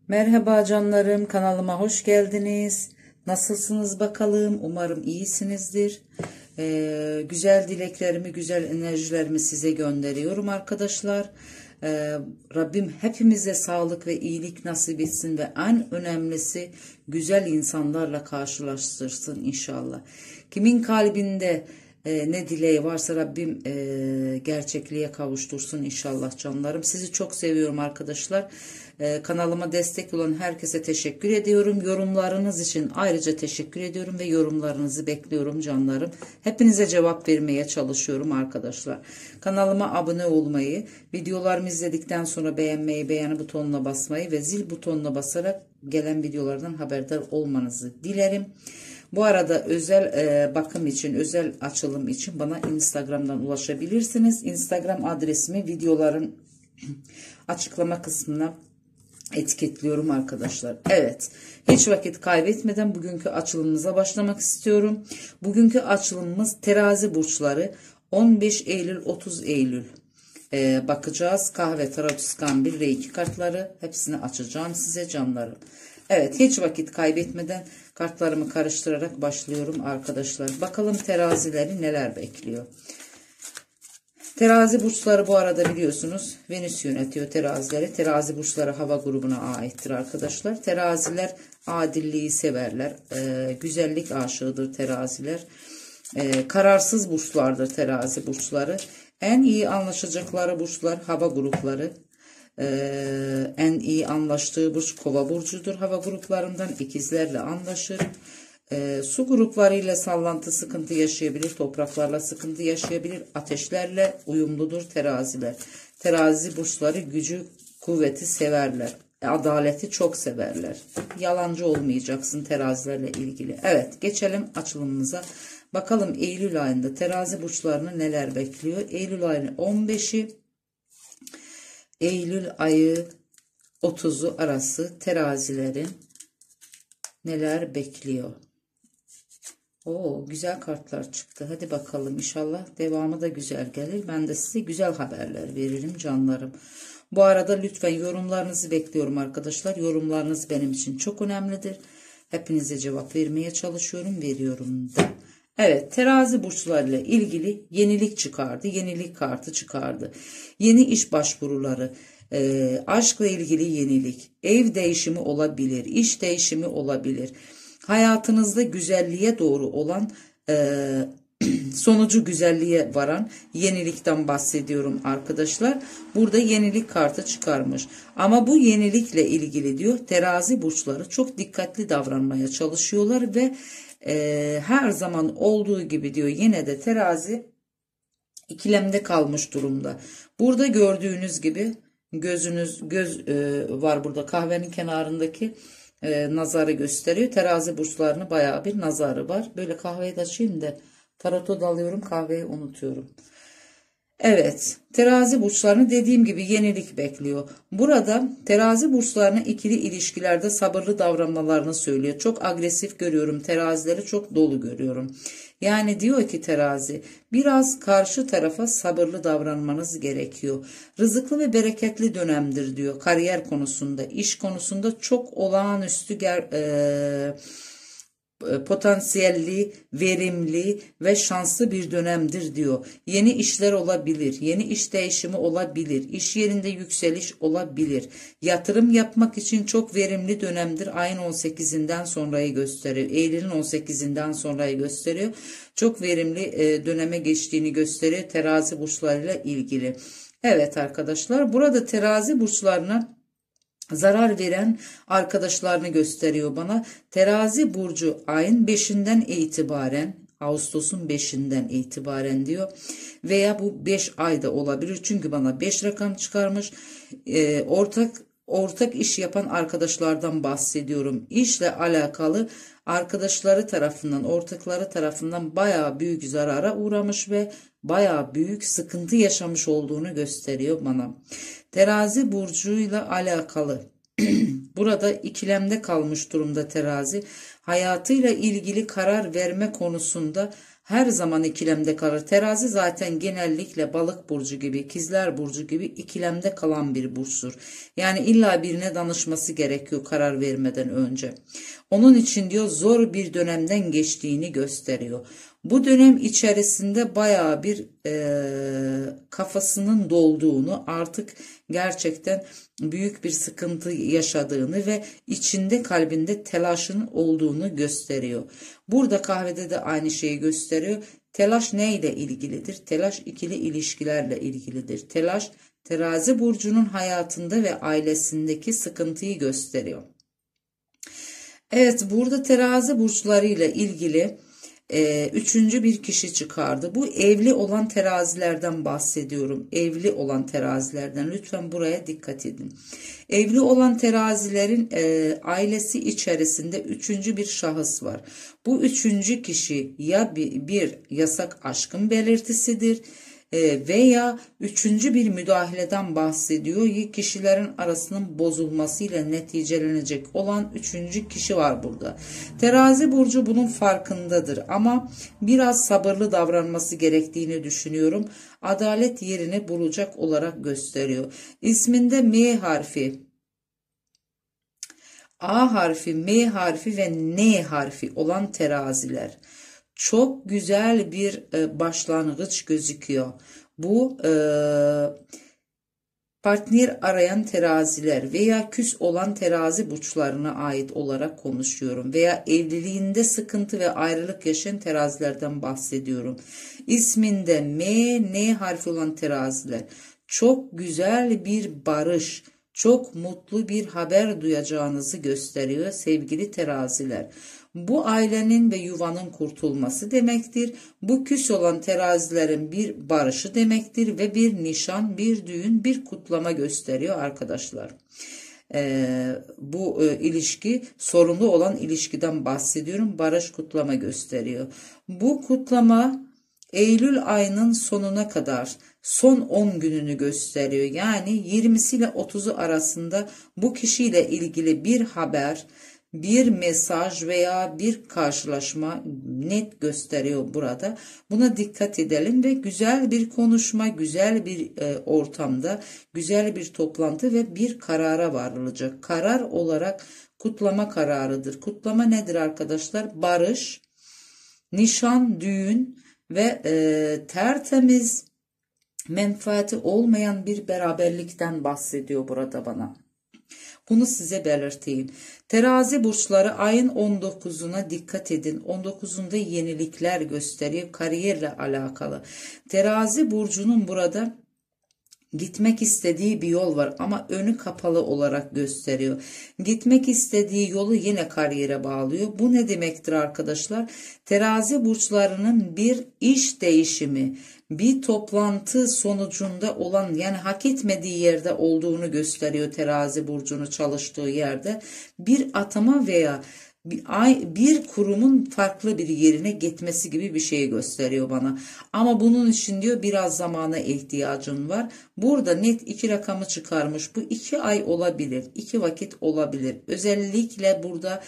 Merhaba canlarım, kanalıma hoş geldiniz. Nasılsınız bakalım? Umarım iyisinizdir. Güzel dileklerimi, güzel enerjilerimi size gönderiyorum arkadaşlar. Rabbim hepimize sağlık ve iyilik nasip etsin ve en önemlisi güzel insanlarla karşılaştırsın inşallah. Kimin kalbinde ne dileği varsa Rabbim gerçekliğe kavuştursun inşallah canlarım. Sizi çok seviyorum arkadaşlar. Kanalıma destek olan herkese teşekkür ediyorum. Yorumlarınız için ayrıca teşekkür ediyorum ve yorumlarınızı bekliyorum canlarım. Hepinize cevap vermeye çalışıyorum arkadaşlar. Kanalıma abone olmayı, videolarımı izledikten sonra beğenmeyi, beğeni butonuna basmayı ve zil butonuna basarak gelen videolardan haberdar olmanızı dilerim. Bu arada özel bakım için, özel açılım için bana Instagram'dan ulaşabilirsiniz. Instagram adresimi videoların açıklama kısmına etiketliyorum arkadaşlar. Evet, hiç vakit kaybetmeden bugünkü açılımımıza başlamak istiyorum. Bugünkü açılımımız terazi burçları 15 Eylül 30 Eylül bakacağız. Kahve, tarot, iskambil, reiki kartları hepsini açacağım size canlarım. Evet, hiç vakit kaybetmeden kartlarımı karıştırarak başlıyorum arkadaşlar. Bakalım terazileri neler bekliyor. Terazi burçları bu arada biliyorsunuz Venüs yönetiyor terazileri. Terazi burçları hava grubuna aittir arkadaşlar. Teraziler adilliği severler. Güzellik aşığıdır teraziler. Kararsız burçlardır terazi burçları. En iyi anlaşacakları burçlar hava grupları. En iyi anlaştığı burç kova burcudur. Hava gruplarından ikizlerle anlaşır. Su gruplarıyla sallantı sıkıntı yaşayabilir. Topraklarla sıkıntı yaşayabilir. Ateşlerle uyumludur teraziler. Terazi burçları gücü, kuvveti severler. Adaleti çok severler. Yalancı olmayacaksın terazilerle ilgili. Evet, geçelim açılımımıza. Bakalım Eylül ayında terazi burçlarını neler bekliyor? Eylül ayının 15'i Eylül ayı 30'u arası terazilerin neler bekliyor? Oo, güzel kartlar çıktı. Hadi bakalım, inşallah devamı da güzel gelir. Ben de size güzel haberler veririm canlarım. Bu arada lütfen yorumlarınızı bekliyorum arkadaşlar. Yorumlarınız benim için çok önemlidir. Hepinize cevap vermeye çalışıyorum, veriyorum da. Evet, terazi burçlarıyla ilgili yenilik çıkardı. Yenilik kartı çıkardı. Yeni iş başvuruları, aşkla ilgili yenilik, ev değişimi olabilir, iş değişimi olabilir. Hayatınızda güzelliğe doğru olan, sonucu güzelliğe varan yenilikten bahsediyorum arkadaşlar. Burada yenilik kartı çıkarmış. Ama bu yenilikle ilgili diyor terazi burçları çok dikkatli davranmaya çalışıyorlar ve her zaman olduğu gibi diyor yine de terazi ikilemde kalmış durumda. Burada gördüğünüz gibi göz var burada kahvenin kenarındaki nazarı gösteriyor. Terazi burçlarını bayağı bir nazarı var. Böyle kahveyi de açayım da tarota dalıyorum, kahveyi unutuyorum. Evet, terazi burçlarını dediğim gibi yenilik bekliyor. Burada terazi burçlarını ikili ilişkilerde sabırlı davranmalarını söylüyor. Çok agresif görüyorum, terazileri çok dolu görüyorum. Yani diyor ki terazi biraz karşı tarafa sabırlı davranmanız gerekiyor. Rızıklı ve bereketli dönemdir diyor. Kariyer konusunda, iş konusunda çok olağanüstü potansiyelli, verimli ve şanslı bir dönemdir diyor. Yeni işler olabilir, yeni iş değişimi olabilir, iş yerinde yükseliş olabilir. Yatırım yapmak için çok verimli dönemdir. Ayın 18'inden sonrayı gösteriyor. Eylül'ün 18'inden sonrayı gösteriyor. Çok verimli döneme geçtiğini gösteriyor terazi burçlarıyla ilgili. Evet arkadaşlar, burada terazi burçlarına zarar veren arkadaşlarını gösteriyor bana. Terazi burcu ayın 5'inden itibaren, Ağustos'un 5'inden itibaren diyor. Veya bu 5 ayda olabilir. Çünkü bana 5 rakam çıkarmış. Ortak iş yapan arkadaşlardan bahsediyorum. İşle alakalı arkadaşları tarafından, ortakları tarafından bayağı büyük zarara uğramış ve bayağı büyük sıkıntı yaşamış olduğunu gösteriyor bana. Terazi burcuyla alakalı Burada ikilemde kalmış durumda terazi. Hayatıyla ilgili karar verme konusunda her zaman ikilemde kalır. Terazi zaten genellikle balık burcu gibi, ikizler burcu gibi ikilemde kalan bir burçtur. Yani illa birine danışması gerekiyor karar vermeden önce. Onun için diyor zor bir dönemden geçtiğini gösteriyor. Bu dönem içerisinde bayağı bir kafasının dolduğunu, artık gerçekten büyük bir sıkıntı yaşadığını ve içinde kalbinde telaşın olduğunu gösteriyor. Burada kahvede de aynı şeyi gösteriyor. Telaş neyle ilgilidir? Telaş ikili ilişkilerle ilgilidir. Telaş terazi burcunun hayatında ve ailesindeki sıkıntıyı gösteriyor. Evet, burada terazi burçlarıyla ilgili üçüncü bir kişi çıkardı. Bu evli olan terazilerden bahsediyorum. Evli olan terazilerden lütfen buraya dikkat edin. Evli olan terazilerin ailesi içerisinde üçüncü bir şahıs var. Bu üçüncü kişi ya bir yasak aşkın belirtisidir veya üçüncü bir müdahaleden bahsediyor. Kişilerin arasının bozulmasıyla neticelenecek olan üçüncü kişi var burada. Terazi burcu bunun farkındadır ama biraz sabırlı davranması gerektiğini düşünüyorum. Adalet yerini bulacak olarak gösteriyor. İsminde M harfi, A harfi, M harfi ve N harfi olan teraziler. Çok güzel bir başlangıç gözüküyor. Bu partner arayan teraziler veya küs olan terazi burçlarına ait olarak konuşuyorum. Veya evliliğinde sıkıntı ve ayrılık yaşayan terazilerden bahsediyorum. İsminde M, N harfi olan teraziler. Çok güzel bir barış, çok mutlu bir haber duyacağınızı gösteriyor sevgili teraziler. Bu ailenin ve yuvanın kurtulması demektir. Bu küs olan terazilerin bir barışı demektir ve bir nişan, bir düğün, bir kutlama gösteriyor arkadaşlar. Bu ilişki, sorunlu olan ilişkiden bahsediyorum. Barış, kutlama gösteriyor. Bu kutlama Eylül ayının sonuna kadar son 10 gününü gösteriyor. Yani 20'si ile 30'u arasında bu kişiyle ilgili bir haber, bir mesaj veya bir karşılaşma net gösteriyor burada. Buna dikkat edelim ve güzel bir konuşma, güzel bir ortamda, güzel bir toplantı ve bir karara varılacak. Karar olarak kutlama kararıdır. Kutlama nedir arkadaşlar? Barış, nişan, düğün ve tertemiz, menfaati olmayan bir beraberlikten bahsediyor burada bana. Bunu size belirteyim. Terazi burçları ayın 19'una dikkat edin. 19'unda yenilikler gösteriyor kariyerle alakalı. Terazi burcunun burada gitmek istediği bir yol var ama önü kapalı olarak gösteriyor. Gitmek istediği yolu yine kariyere bağlıyor. Bu ne demektir arkadaşlar? Terazi burçlarının bir iş değişimi, bir toplantı sonucunda olan, yani hak etmediği yerde olduğunu gösteriyor terazi burcunu çalıştığı yerde. Bir atama veya bir kurumun farklı bir yerine gitmesi gibi bir şey gösteriyor bana. Ama bunun için diyor biraz zamana ihtiyacın var. Burada net 2 rakamı çıkarmış. Bu 2 ay olabilir, 2 vakit olabilir. Özellikle burada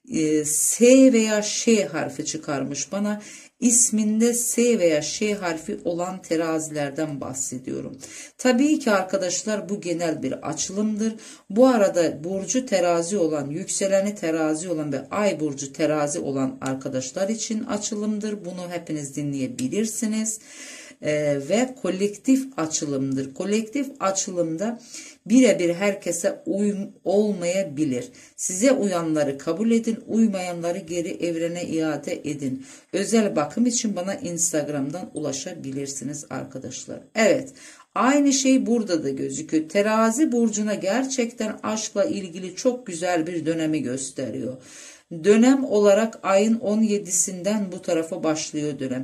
S veya Ş harfi çıkarmış bana. İsminde S veya Ş harfi olan terazilerden bahsediyorum. Tabii ki arkadaşlar bu genel bir açılımdır. Bu arada burcu terazi olan, yükseleni terazi olan ve ay burcu terazi olan arkadaşlar için açılımdır. Bunu hepiniz dinleyebilirsiniz. Ve kolektif açılımdır. Kolektif açılımda birebir herkese uyum olmayabilir. Size uyanları kabul edin, uymayanları geri evrene iade edin. Özel bakım için bana Instagram'dan ulaşabilirsiniz arkadaşlar. Evet, aynı şey burada da gözüküyor. Terazi burcuna gerçekten aşkla ilgili çok güzel bir dönemi gösteriyor. Dönem olarak ayın 17'sinden bu tarafa başlıyor dönem.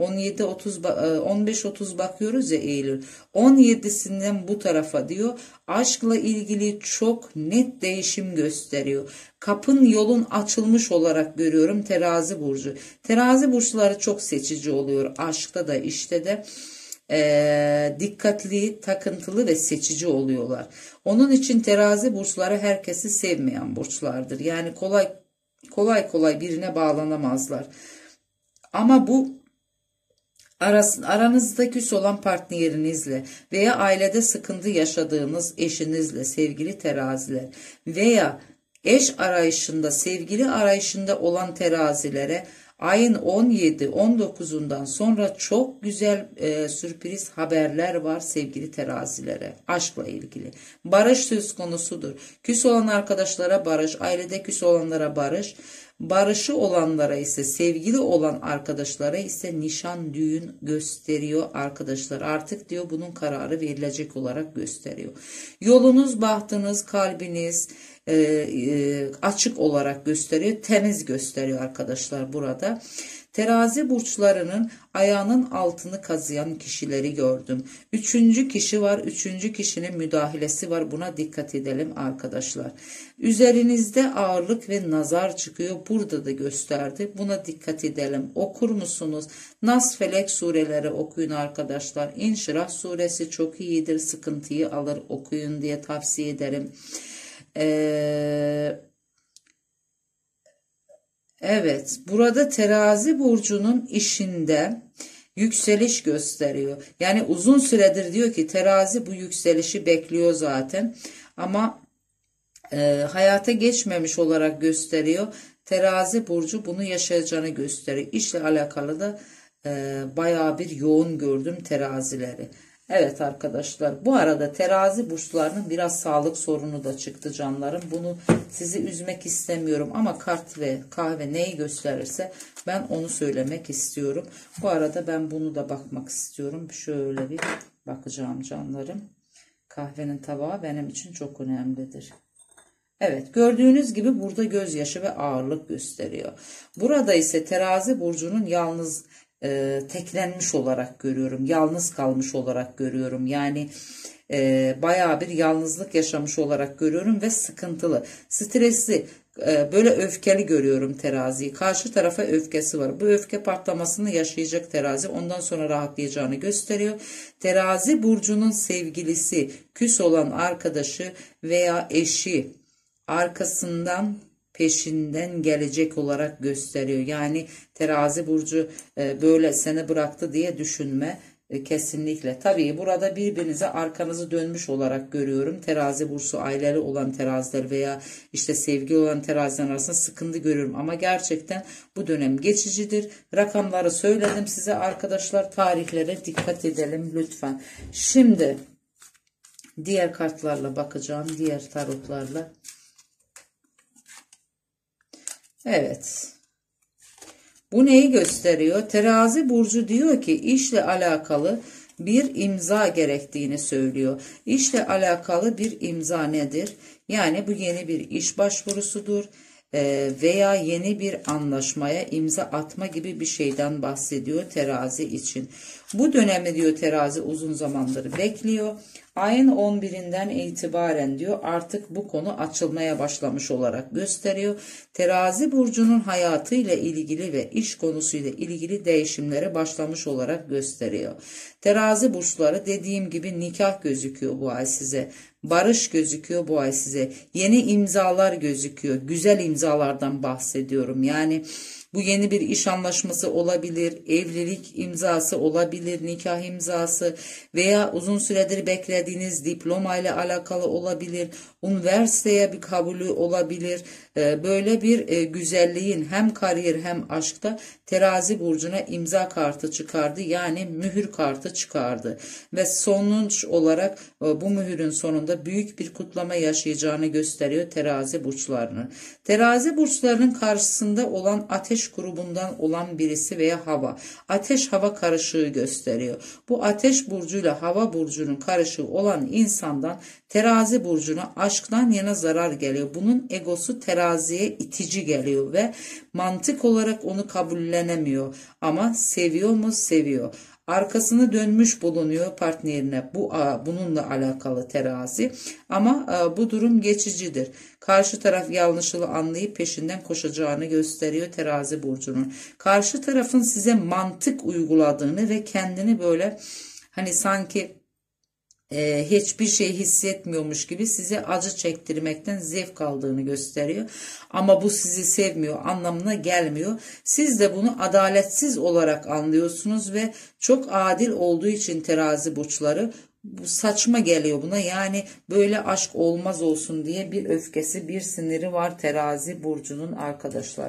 15-30 bakıyoruz ya Eylül. 17'sinden bu tarafa diyor. Aşkla ilgili çok net değişim gösteriyor. Kapın yolun açılmış olarak görüyorum terazi burcu. Terazi burçları çok seçici oluyor. Aşkta da işte de. dikkatli, takıntılı ve seçici oluyorlar. Onun için terazi burçları herkesi sevmeyen burçlardır. Yani kolay birine bağlanamazlar. Ama bu aranızda küs olan partnerinizle veya ailede sıkıntı yaşadığınız eşinizle sevgili teraziler veya eş arayışında, sevgili arayışında olan terazilere ayın 17-19'undan sonra çok güzel sürpriz haberler var sevgili terazilere. Aşkla ilgili. Barış söz konusudur. Küs olan arkadaşlara barış, ailede küs olanlara barış, barışı olanlara ise, sevgili olan arkadaşlara ise nişan, düğün gösteriyor arkadaşlar. Artık diyor bunun kararı verilecek olarak gösteriyor. Yolunuz, bahtınız, kalbiniz açık olarak gösteriyor, temiz gösteriyor arkadaşlar burada. Terazi burçlarının ayağının altını kazıyan kişileri gördüm. Üçüncü kişi var. Üçüncü kişinin müdahalesi var. Buna dikkat edelim arkadaşlar. Üzerinizde ağırlık ve nazar çıkıyor. Burada da gösterdi. Buna dikkat edelim. Okur musunuz? Nas, Felek sureleri okuyun arkadaşlar. İnşirah suresi çok iyidir. Sıkıntıyı alır, okuyun diye tavsiye ederim. Evet, burada terazi burcunun işinde yükseliş gösteriyor. Yani uzun süredir diyor ki terazi bu yükselişi bekliyor zaten ama hayata geçmemiş olarak gösteriyor. Terazi burcu bunu yaşayacağını gösteriyor. İşle alakalı da bayağı bir yoğun gördüm terazileri. Evet arkadaşlar, bu arada terazi burçlarının biraz sağlık sorunu da çıktı canlarım. Bunu sizi üzmek istemiyorum ama kart ve kahve neyi gösterirse ben onu söylemek istiyorum. Bu arada ben bunu da bakmak istiyorum. Şöyle bir bakacağım canlarım. Kahvenin tabağı benim için çok önemlidir. Evet, gördüğünüz gibi burada gözyaşı ve ağırlık gösteriyor. Burada ise terazi burcunun yalnız teklenmiş olarak görüyorum. Yalnız kalmış olarak görüyorum. Yani bayağı bir yalnızlık yaşamış olarak görüyorum ve sıkıntılı, stresli, böyle öfkeli görüyorum teraziyi. Karşı tarafa öfkesi var. Bu öfke patlamasını yaşayacak terazi. Ondan sonra rahatlayacağını gösteriyor. Terazi burcunun sevgilisi, küs olan arkadaşı veya eşi arkasından, peşinden gelecek olarak gösteriyor. Yani terazi burcu böyle seni bıraktı diye düşünme kesinlikle. Tabii burada birbirinize arkanızı dönmüş olarak görüyorum. Terazi burcu aileli olan teraziler veya işte sevgi olan teraziler arasında sıkıntı görüyorum. Ama gerçekten bu dönem geçicidir. Rakamları söyledim size arkadaşlar. Tarihlere dikkat edelim lütfen. Şimdi diğer kartlarla bakacağım. Diğer tarotlarla. Evet. Bu neyi gösteriyor? Terazi burcu diyor ki işle alakalı bir imza gerektiğini söylüyor. İşle alakalı bir imza nedir? Yani bu yeni bir iş başvurusudur veya yeni bir anlaşmaya imza atma gibi bir şeyden bahsediyor terazi için. Bu dönemi diyor terazi uzun zamandır bekliyor. Ayın 11'inden itibaren diyor artık bu konu açılmaya başlamış olarak gösteriyor. Terazi burcunun hayatıyla ilgili ve iş konusuyla ilgili değişimlere başlamış olarak gösteriyor. Terazi burçları dediğim gibi nikah gözüküyor bu ay size. Barış gözüküyor bu ay size. Yeni imzalar gözüküyor. Güzel imzalardan bahsediyorum. Yani bu yeni bir iş anlaşması olabilir, evlilik imzası olabilir, nikah imzası veya uzun süredir beklediğiniz diploma ile alakalı olabilir, üniversiteye bir kabulü olabilir. Böyle bir güzelliğin hem kariyer hem aşkta terazi burcuna imza kartı çıkardı. Yani mühür kartı çıkardı. Ve sonuç olarak bu mühürün sonunda büyük bir kutlama yaşayacağını gösteriyor terazi burçlarının. Terazi burçlarının karşısında olan ateş grubundan olan birisi veya hava. Ateş hava karışığı gösteriyor. Bu ateş burcuyla hava burcunun karışığı olan insandan terazi burcuna aşktan yana zarar geliyor. Bunun egosu teraziye itici geliyor ve mantık olarak onu kabullenemiyor. Ama seviyor mu? Seviyor. Arkasını dönmüş bulunuyor partnerine. Bununla alakalı terazi. Ama bu durum geçicidir. Karşı taraf yanlışını anlayıp peşinden koşacağını gösteriyor terazi burcunun. Karşı tarafın size mantık uyguladığını ve kendini böyle Hani sanki hiçbir şey hissetmiyormuş gibi size acı çektirmekten zevk aldığını gösteriyor. Ama bu sizi sevmiyor anlamına gelmiyor. Siz de bunu adaletsiz olarak anlıyorsunuz ve çok adil olduğu için terazi burçları bu saçma geliyor buna. Yani böyle aşk olmaz olsun diye bir öfkesi, bir siniri var terazi burcunun arkadaşlar.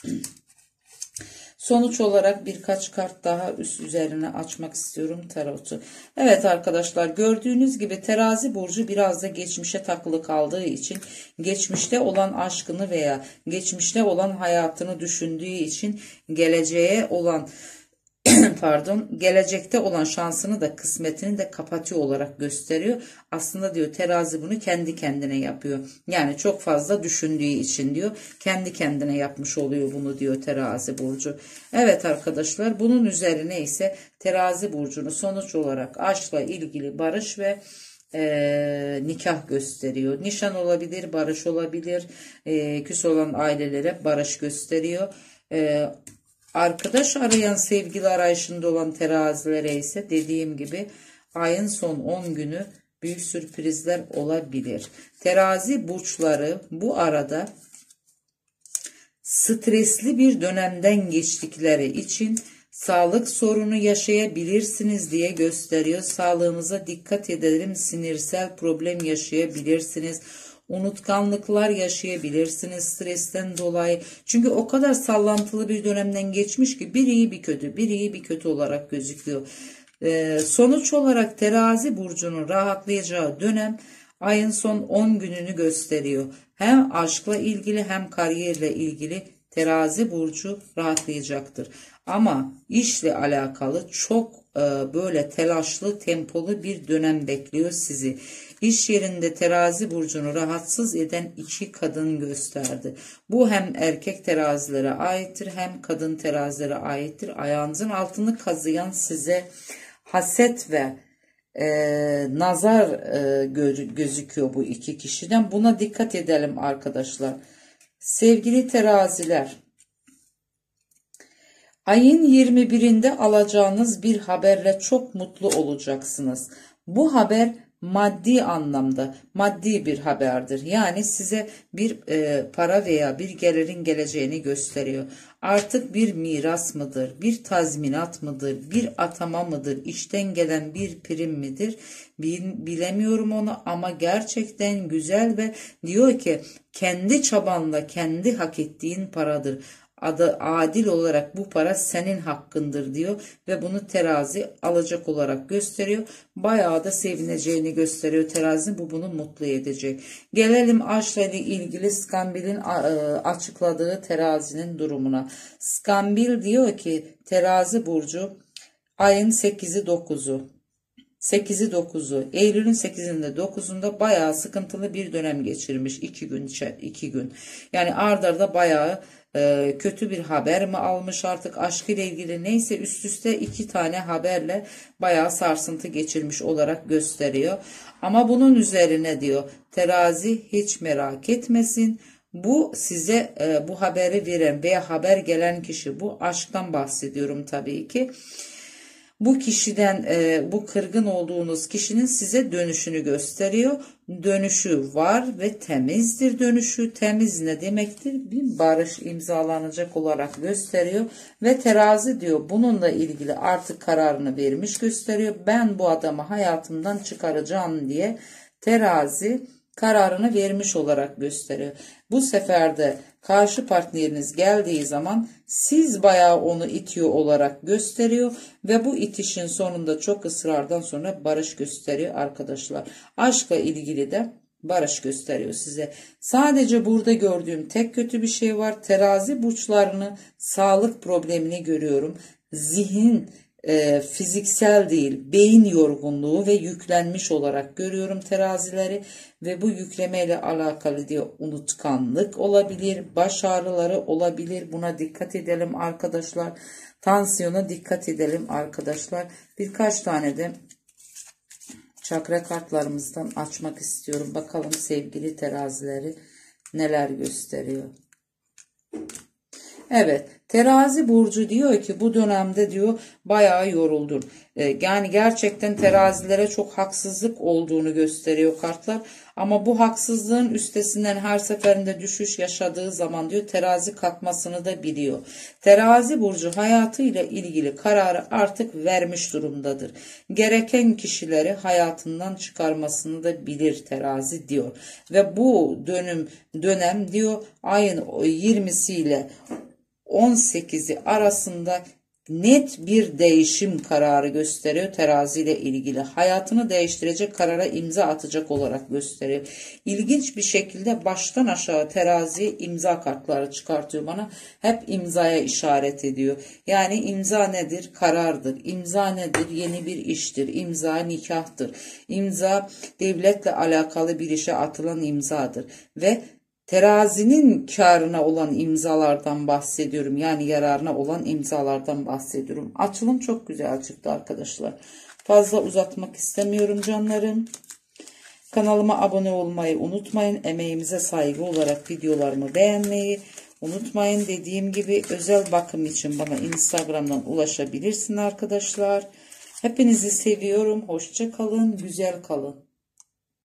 Sonuç olarak birkaç kart daha üzerine açmak istiyorum tarotu. Evet arkadaşlar, gördüğünüz gibi terazi burcu biraz da geçmişe takılı kaldığı için geçmişte olan aşkını veya geçmişte olan hayatını düşündüğü için geleceğe olan gelecekte olan şansını da kısmetini de kapatıyor olarak gösteriyor. Aslında diyor terazi bunu kendi kendine yapıyor. Yani çok fazla düşündüğü için diyor kendi kendine yapmış oluyor bunu diyor terazi burcu. Evet arkadaşlar, bunun üzerine ise terazi burcunu sonuç olarak aşkla ilgili barış ve nikah gösteriyor. Nişan olabilir, barış olabilir, küs olan ailelere barış gösteriyor. Arkadaş arayan, sevgili arayışında olan terazilere ise dediğim gibi ayın son 10 günü büyük sürprizler olabilir. Terazi burçları bu arada stresli bir dönemden geçtikleri için sağlık sorunu yaşayabilirsiniz diye gösteriyor. Sağlığınıza dikkat edelim. Sinirsel problem yaşayabilirsiniz. Unutkanlıklar yaşayabilirsiniz stresten dolayı. Çünkü o kadar sallantılı bir dönemden geçmiş ki bir iyi bir kötü, bir iyi bir kötü olarak gözüküyor. Sonuç olarak terazi burcunun rahatlayacağı dönem ayın son 10 gününü gösteriyor. Hem aşkla ilgili hem kariyerle ilgili terazi burcu rahatlayacaktır. Ama işle alakalı çok böyle telaşlı, tempolu bir dönem bekliyor sizi. İş yerinde terazi burcunu rahatsız eden 2 kadın gösterdi. Bu hem erkek terazilere aittir hem kadın terazilere aittir. Ayağınızın altını kazıyan size haset ve nazar gözüküyor bu 2 kişiden. Buna dikkat edelim arkadaşlar. Sevgili teraziler, ayın 21'inde alacağınız bir haberle çok mutlu olacaksınız. Bu haber maddi anlamda maddi bir haberdir. Yani size bir para veya bir gelirin geleceğini gösteriyor. Artık bir miras mıdır, bir tazminat mıdır, bir atama mıdır, işten gelen bir prim midir bilemiyorum onu, ama gerçekten güzel ve diyor ki kendi çabanla kendi hak ettiğin paradır. Adı adil olarak bu para senin hakkındır diyor ve bunu terazi alacak olarak gösteriyor. Bayağı da sevineceğini gösteriyor terazinin, bu bunu mutlu edecek. Gelelim aşkla ilgili Skambil'in açıkladığı terazinin durumuna. Skambil diyor ki terazi burcu ayın 8'i 9'u Eylül'ün 8'inde 9'unda bayağı sıkıntılı bir dönem geçirmiş 2 gün. Yani ard arda bayağı kötü bir haber mi almış artık aşkıyla ilgili, neyse üst üste 2 tane haberle bayağı sarsıntı geçirmiş olarak gösteriyor. Ama bunun üzerine diyor terazi hiç merak etmesin. Bu size bu haberi veren veya haber gelen kişi, bu aşktan bahsediyorum tabii ki. Bu kişiden, bu kırgın olduğunuz kişinin size dönüşünü gösteriyor. Dönüşü var ve temizdir dönüşü. Temiz ne demektir? Bir barış imzalanacak olarak gösteriyor. Ve terazi diyor bununla ilgili artık kararını vermiş gösteriyor. Ben bu adamı hayatımdan çıkaracağım diye terazi kararını vermiş olarak gösteriyor. Bu sefer de karşı partneriniz geldiği zaman siz bayağı onu itiyor olarak gösteriyor ve bu itişin sonunda çok ısrardan sonra barış gösteriyor arkadaşlar. Aşkla ilgili de barış gösteriyor size. Sadece burada gördüğüm tek kötü bir şey var. Terazi burçlarını sağlık problemini görüyorum. Zihin fiziksel değil, beyin yorgunluğu ve yüklenmiş olarak görüyorum terazileri ve bu yüklemeyle alakalı diyor unutkanlık olabilir, baş ağrıları olabilir. Buna dikkat edelim arkadaşlar. Tansiyona dikkat edelim arkadaşlar. Birkaç tane de çakra kartlarımızdan açmak istiyorum. Bakalım sevgili terazileri neler gösteriyor. Evet, terazi burcu diyor ki bu dönemde diyor bayağı yoruldun. Yani gerçekten terazilere çok haksızlık olduğunu gösteriyor kartlar. Ama bu haksızlığın üstesinden her seferinde düşüş yaşadığı zaman diyor terazi kalkmasını da biliyor. Terazi burcu hayatıyla ilgili kararı artık vermiş durumdadır. Gereken kişileri hayatından çıkarmasını da bilir terazi diyor. Ve bu dönem diyor ayın 20'siyle 18'i arasında net bir değişim kararı gösteriyor terazi ile ilgili. Hayatını değiştirecek karara imza atacak olarak gösteriyor. İlginç bir şekilde baştan aşağı teraziye imza kartları çıkartıyor bana. Hep imzaya işaret ediyor. Yani imza nedir? Karardır. İmza nedir? Yeni bir iştir. İmza nikahtır. İmza devletle alakalı bir işe atılan imzadır. Ve terazinin karına olan imzalardan bahsediyorum. Yani yararına olan imzalardan bahsediyorum. Açılım çok güzel çıktı arkadaşlar. Fazla uzatmak istemiyorum canlarım. Kanalıma abone olmayı unutmayın. Emeğimize saygı olarak videolarımı beğenmeyi unutmayın. Dediğim gibi özel bakım için bana Instagram'dan ulaşabilirsin arkadaşlar. Hepinizi seviyorum. Hoşça kalın, güzel kalın.